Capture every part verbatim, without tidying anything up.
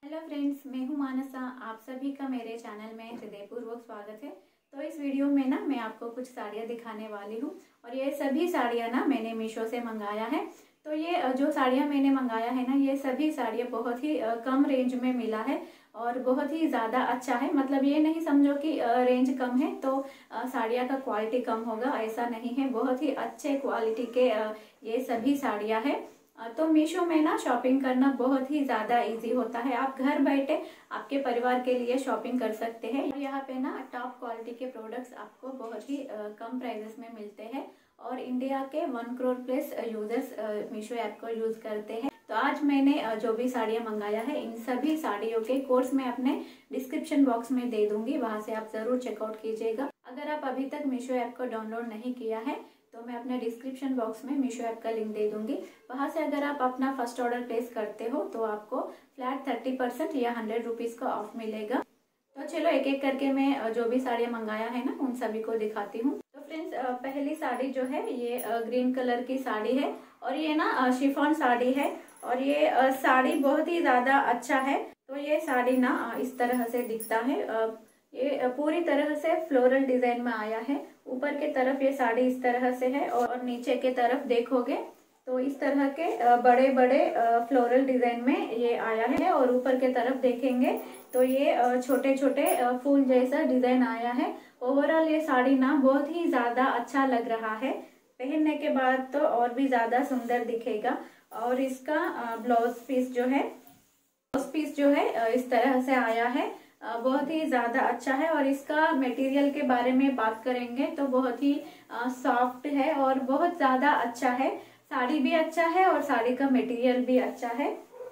Hello friends, मैं हूं मानसा। आप सभी का मेरे चैनल में हृदयपूर्वक स्वागत है। तो इस वीडियो में ना मैं आपको कुछ साड़ियाँ दिखाने वाली हूं और ये सभी साड़ियाँ ना मैंने मीशो से मंगाया है। तो ये जो साड़ियाँ मैंने मंगाया है ना, ये सभी साड़ियाँ बहुत ही कम रेंज में मिला है और बहुत ही ज़्यादा अच्छा है। मतलब ये नहीं समझो कि रेंज कम है तो साड़ियाँ का क्वालिटी कम होगा, ऐसा नहीं है। बहुत ही अच्छे क्वालिटी के ये सभी साड़ियाँ हैं। तो मीशो में ना शॉपिंग करना बहुत ही ज़्यादा इजी होता है। आप घर बैठे आपके परिवार के लिए शॉपिंग कर सकते हैं। यहाँ पे ना टॉप क्वालिटी के प्रोडक्ट्स आपको बहुत ही कम प्राइजेस में मिलते हैं और इंडिया के one crore plus users Meesho app को यूज़ करते हैं। तो आज मैंने जो भी साड़ियाँ मंगाया है, इन सभी साड़ियों के कोड्स मैं अपने डिस्क्रिप्शन बॉक्स में दे दूंगी, वहाँ से आप ज़रूर चेकआउट कीजिएगा। अगर आप अभी तक मीशो ऐप को डाउनलोड नहीं किया है तो मैं अपने डिस्क्रिप्शन बॉक्स में मीशो ऐप का लिंक दे दूंगी। वहाँ से अगर आप अपना फर्स्ट ऑर्डर प्लेस करते हो तो आपको फ्लैट थर्टी परसेंट या हंड्रेड रुपीज़ का ऑफ मिलेगा। तो चलो एक एक करके मैं जो भी साड़ियाँ मंगाया है ना, उन सभी को दिखाती हूँ। तो फ्रेंड्स, पहली साड़ी जो है ये ग्रीन कलर की साड़ी है और ये ना शिफॉन साड़ी है और ये साड़ी बहुत ही ज़्यादा अच्छा है। तो ये साड़ी ना इस तरह से दिखता है। ये पूरी तरह से फ्लोरल डिजाइन में आया है। ऊपर के तरफ ये साड़ी इस तरह से है और नीचे के तरफ देखोगे तो इस तरह के बड़े बड़े फ्लोरल डिजाइन में ये आया है और ऊपर के तरफ देखेंगे तो ये छोटे छोटे फूल जैसा डिजाइन आया है। ओवरऑल ये साड़ी ना बहुत ही ज्यादा अच्छा लग रहा है। पहनने के बाद तो और भी ज्यादा सुंदर दिखेगा। और इसका ब्लाउज पीस जो है ब्लाउज पीस जो है इस तरह से आया है, बहुत ही ज़्यादा अच्छा है। और इसका मटेरियल के बारे में बात करेंगे तो बहुत ही सॉफ्ट है और बहुत ज़्यादा अच्छा है। साड़ी भी अच्छा है और साड़ी का मटेरियल भी अच्छा है।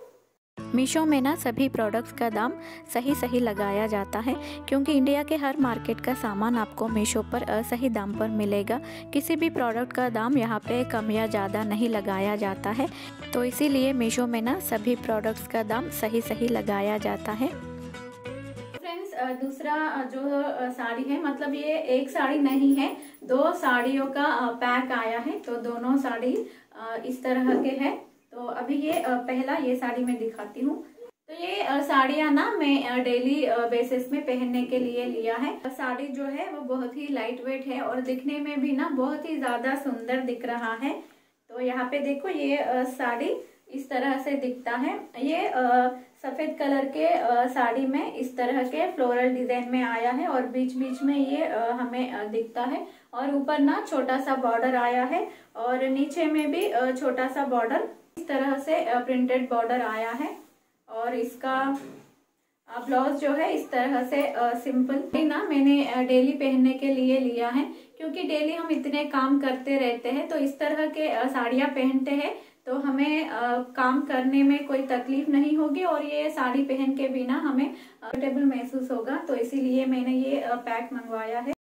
मीशो में ना सभी प्रोडक्ट्स का दाम सही सही लगाया जाता है, क्योंकि इंडिया के हर मार्केट का सामान आपको मीशो पर सही दाम पर मिलेगा। किसी भी प्रोडक्ट का दाम यहाँ पे कम या ज़्यादा नहीं लगाया जाता है, तो इसीलिए मीशो में ना सभी प्रोडक्ट्स का दाम सही सही लगाया जाता है। दूसरा जो साड़ी है, मतलब ये एक साड़ी नहीं है, दो साड़ियों का पैक आया है। तो दोनों साड़ी इस तरह के हैं। तो अभी ये पहला ये साड़ी मैं दिखाती हूँ। तो ये साड़ियाँ ना मैं डेली बेसिस में पहनने के लिए लिया है। साड़ी जो है वो बहुत ही लाइट वेट है और दिखने में भी ना बहुत ही ज्यादा सुंदर दिख रहा है। तो यहाँ पे देखो, ये साड़ी इस तरह से दिखता है। ये सफेद कलर के साड़ी में इस तरह के फ्लोरल डिजाइन में आया है और बीच बीच में ये हमें दिखता है। और ऊपर ना छोटा सा बॉर्डर आया है और नीचे में भी छोटा सा बॉर्डर, इस तरह से प्रिंटेड बॉर्डर आया है। और इसका ब्लाउज जो है इस तरह से सिंपल ना मैंने डेली पहनने के लिए लिया है, क्योंकि डेली हम इतने काम करते रहते हैं तो इस तरह के साड़ियाँ पहनते हैं तो हमें आ, काम करने में कोई तकलीफ नहीं होगी और ये साड़ी पहन के बिना हमें कंफर्टेबल महसूस होगा। तो इसीलिए मैंने ये पैक मंगवाया है।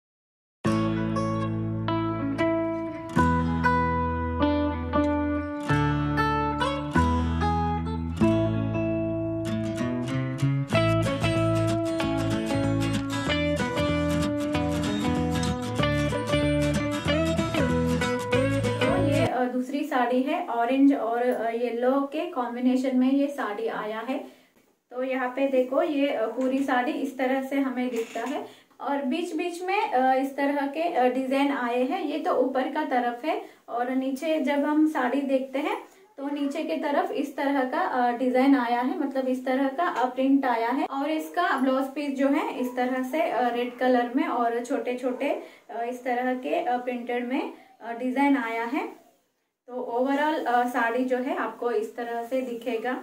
दूसरी साड़ी है ऑरेंज और येलो के कॉम्बिनेशन में ये साड़ी आया है। तो यहाँ पे देखो, ये पूरी साड़ी इस तरह से हमें दिखता है और बीच बीच में इस तरह के डिजाइन आए हैं। ये तो ऊपर का तरफ है और नीचे जब हम साड़ी देखते हैं तो नीचे के तरफ इस तरह का डिजाइन आया है, मतलब इस तरह का प्रिंट आया है। और इसका ब्लाउज पीस जो है इस तरह से रेड कलर में और छोटे छोटे इस तरह के प्रिंटेड में डिजाइन आया है। तो ओवरऑल साड़ी जो है आपको इस तरह से दिखेगा।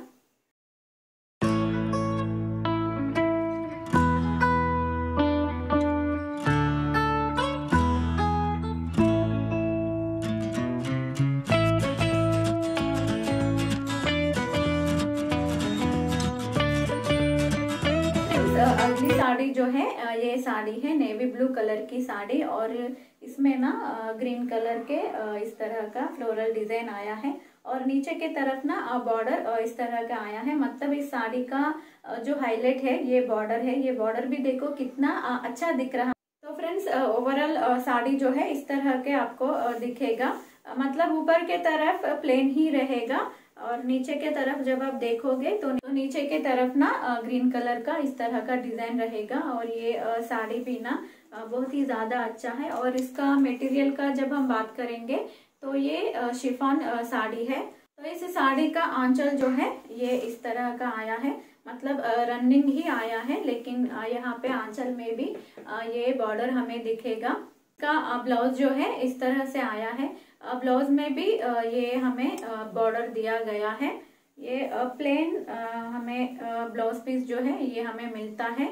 अगली साड़ी जो है ये साड़ी है नेवी ब्लू कलर की साड़ी और इसमें ना ग्रीन कलर के इस तरह का फ्लोरल डिजाइन आया है और नीचे के तरफ ना बॉर्डर इस तरह का आया है। मतलब इस साड़ी का जो हाईलाइट है ये बॉर्डर है। ये बॉर्डर भी देखो कितना अच्छा दिख रहा है। तो फ्रेंड्स, ओवरऑल साड़ी जो है इस तरह के आपको दिखेगा। मतलब ऊपर के तरफ प्लेन ही रहेगा और नीचे के तरफ जब आप देखोगे तो नीचे के तरफ ना ग्रीन कलर का इस तरह का डिजाइन रहेगा। और ये साड़ी भी ना बहुत ही ज्यादा अच्छा है। और इसका मटेरियल का जब हम बात करेंगे तो ये शिफॉन साड़ी है। तो इस साड़ी का आंचल जो है ये इस तरह का आया है, मतलब रनिंग ही आया है, लेकिन यहाँ पे आंचल में भी ये बॉर्डर हमें दिखेगा। का ब्लाउज जो है इस तरह से आया है। ब्लाउज में भी ये हमें बॉर्डर दिया गया है। ये प्लेन हमें ब्लाउज पीस जो है ये हमें मिलता है।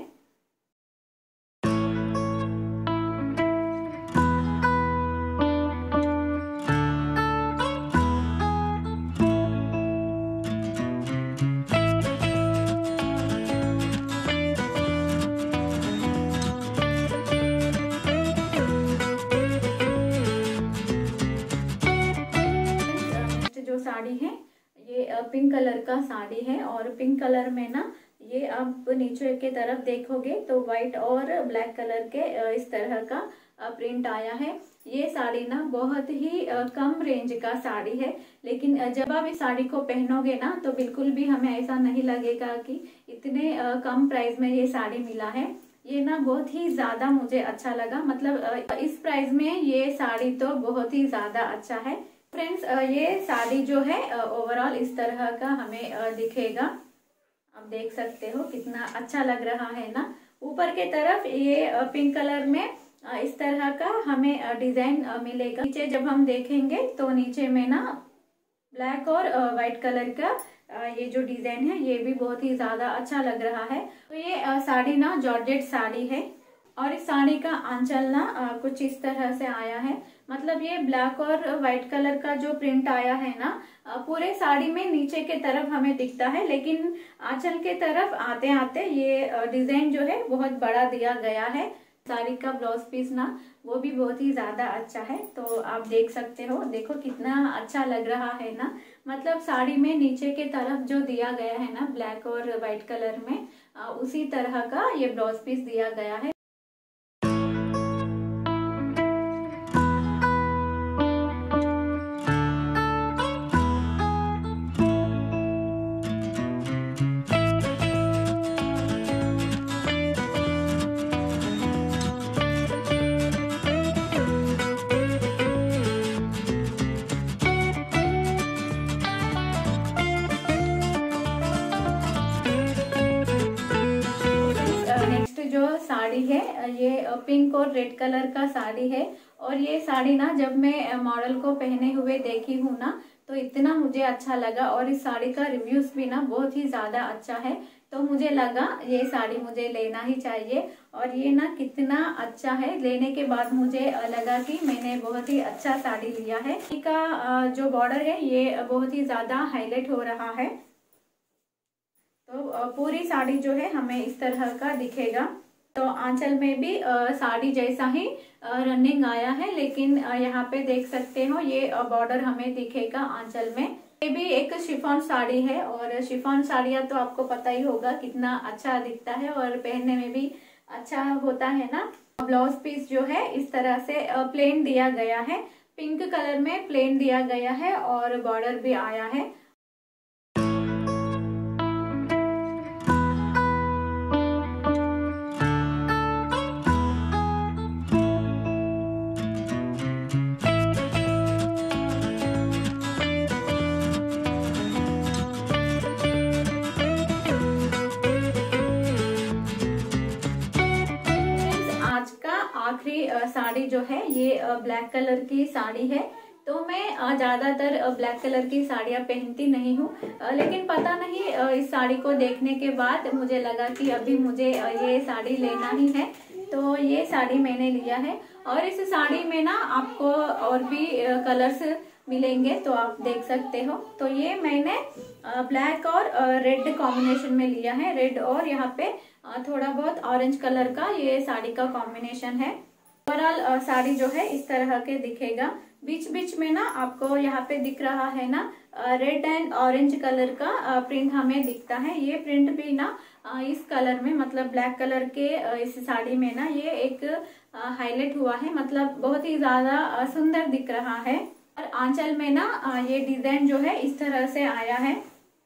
साड़ी है ये पिंक कलर का साड़ी है। और पिंक कलर में ना ये आप नीचे के तरफ देखोगे तो व्हाइट और ब्लैक कलर के इस तरह का प्रिंट आया है। ये साड़ी ना बहुत ही कम रेंज का साड़ी है, लेकिन जब आप इस साड़ी को पहनोगे ना तो बिल्कुल भी हमें ऐसा नहीं लगेगा कि इतने कम प्राइस में ये साड़ी मिला है। ये ना बहुत ही ज्यादा मुझे अच्छा लगा, मतलब इस प्राइस में ये साड़ी तो बहुत ही ज्यादा अच्छा है। फ्रेंड्स ये साड़ी जो है ओवरऑल इस तरह का हमें दिखेगा। आप देख सकते हो कितना अच्छा लग रहा है ना। ऊपर के तरफ ये पिंक कलर में इस तरह का हमें डिजाइन मिलेगा। नीचे जब हम देखेंगे तो नीचे में ना ब्लैक और व्हाइट कलर का ये जो डिजाइन है ये भी बहुत ही ज्यादा अच्छा लग रहा है। तो ये साड़ी ना जॉर्जेट साड़ी है। और इस साड़ी का आंचल ना कुछ इस तरह से आया है, मतलब ये ब्लैक और व्हाइट कलर का जो प्रिंट आया है ना पूरे साड़ी में नीचे के तरफ हमें दिखता है, लेकिन आंचल के तरफ आते आते ये डिजाइन जो है बहुत बड़ा दिया गया है। साड़ी का ब्लाउज पीस ना वो भी बहुत ही ज्यादा अच्छा है। तो आप देख सकते हो, देखो कितना अच्छा लग रहा है ना। मतलब साड़ी में नीचे के तरफ जो दिया गया है ना ब्लैक और व्हाइट कलर में उसी तरह का ये ब्लाउज पीस दिया गया है। जो साड़ी है ये पिंक और रेड कलर का साड़ी है। और ये साड़ी ना जब मैं मॉडल को पहने हुए देखी हूँ ना तो इतना मुझे अच्छा लगा। और इस साड़ी का रिव्यूज भी ना बहुत ही ज्यादा अच्छा है, तो मुझे लगा ये साड़ी मुझे लेना ही चाहिए। और ये ना कितना अच्छा है, लेने के बाद मुझे लगा कि मैंने बहुत ही अच्छा साड़ी लिया है। इसका जो बॉर्डर है ये बहुत ही ज्यादा हाईलाइट हो रहा है। तो पूरी साड़ी जो है हमें इस तरह का दिखेगा। तो आंचल में भी साड़ी जैसा ही रनिंग आया है, लेकिन यहाँ पे देख सकते हो ये बॉर्डर हमें दिखेगा आंचल में। ये भी एक शिफॉन साड़ी है और शिफॉन साड़ियाँ तो आपको पता ही होगा कितना अच्छा दिखता है और पहनने में भी अच्छा होता है ना। ब्लाउज पीस जो है इस तरह से प्लेन दिया गया है, पिंक कलर में प्लेन दिया गया है और बॉर्डर भी आया है। आखिरी साड़ी जो है ये ब्लैक कलर की साड़ी है। तो मैं ज़्यादातर ब्लैक कलर की साड़ियाँ पहनती नहीं हूँ, लेकिन पता नहीं इस साड़ी को देखने के बाद मुझे लगा कि अभी मुझे ये साड़ी लेना ही है, तो ये साड़ी मैंने लिया है। और इस साड़ी में ना आपको और भी कलर्स मिलेंगे, तो आप देख सकते हो। तो ये मैंने ब्लैक और रेड कॉम्बिनेशन में लिया है, रेड और यहाँ पे थोड़ा बहुत ऑरेंज कलर का ये साड़ी का कॉम्बिनेशन है। ओवरऑल साड़ी जो है इस तरह के दिखेगा। बीच बीच में ना आपको यहाँ पे दिख रहा है ना रेड एंड ऑरेंज कलर का प्रिंट हमें दिखता है। ये प्रिंट भी ना इस कलर में, मतलब ब्लैक कलर के इस साड़ी में ना ये एक हाईलाइट हुआ है, मतलब बहुत ही ज्यादा सुंदर दिख रहा है। और आंचल में ना ये डिजाइन जो है इस तरह से आया है।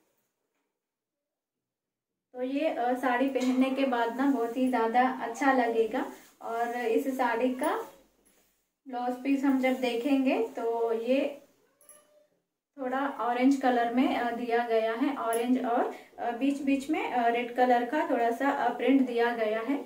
तो ये साड़ी पहनने के बाद ना बहुत ही ज़्यादा अच्छा लगेगा। और इस साड़ी का ब्लाउज पीस हम जब देखेंगे तो ये थोड़ा ऑरेंज कलर में दिया गया है। ऑरेंज और बीच बीच में रेड कलर का थोड़ा सा प्रिंट दिया गया है।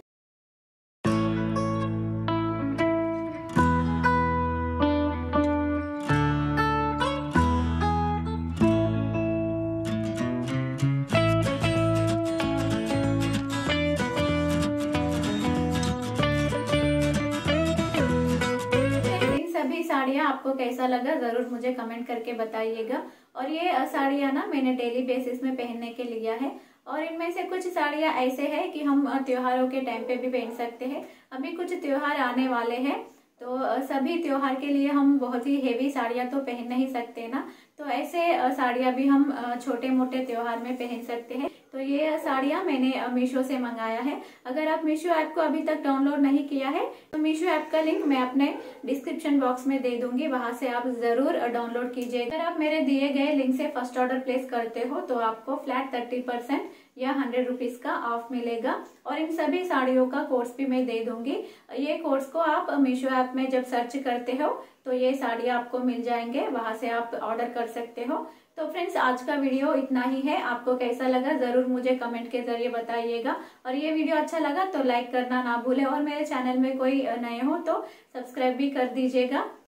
सभी साड़ियाँ आपको कैसा लगा ज़रूर मुझे कमेंट करके बताइएगा। और ये साड़ियाँ ना मैंने डेली बेसिस में पहनने के लिया है। और इनमें से कुछ साड़ियाँ ऐसे हैं कि हम त्योहारों के टाइम पे भी पहन सकते हैं। अभी कुछ त्योहार आने वाले हैं तो सभी त्योहार के लिए हम बहुत ही हेवी साड़ियाँ तो पहन नहीं सकते ना, तो ऐसे साड़ियाँ भी हम छोटे मोटे त्योहार में पहन सकते हैं। तो ये साड़ियाँ मैंने मीशो से मंगाया है। अगर आप मीशो ऐप को अभी तक डाउनलोड नहीं किया है तो मीशो ऐप का लिंक मैं अपने डिस्क्रिप्शन बॉक्स में दे दूंगी, वहां से आप जरूर डाउनलोड कीजिए। अगर आप मेरे दिए गए लिंक से फर्स्ट ऑर्डर प्लेस करते हो तो आपको फ्लैट थर्टी परसेंट या हंड्रेड रुपीज का ऑफ मिलेगा। और इन सभी साड़ियों का कोर्स भी मैं दे दूंगी। ये कोर्स को आप मीशो ऐप में जब सर्च करते हो तो ये साड़ियाँ आपको मिल जाएंगे, वहां से आप ऑर्डर कर सकते हो। तो फ्रेंड्स आज का वीडियो इतना ही है। आपको कैसा लगा जरूर मुझे कमेंट के जरिए बताइएगा। और ये वीडियो अच्छा लगा तो लाइक करना ना भूलें और मेरे चैनल में कोई नए हो तो सब्सक्राइब भी कर दीजिएगा।